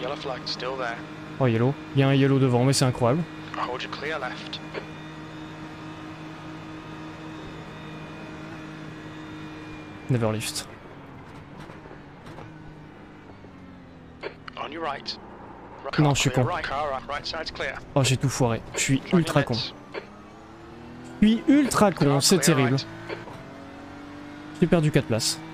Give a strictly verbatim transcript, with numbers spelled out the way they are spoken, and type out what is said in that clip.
Oh, yellow. Il y a un yellow devant, mais c'est incroyable. Never lift. Non, je suis con. Oh, j'ai tout foiré. Je suis ultra con. Je suis ultra con, c'est terrible. J'ai perdu quatre places.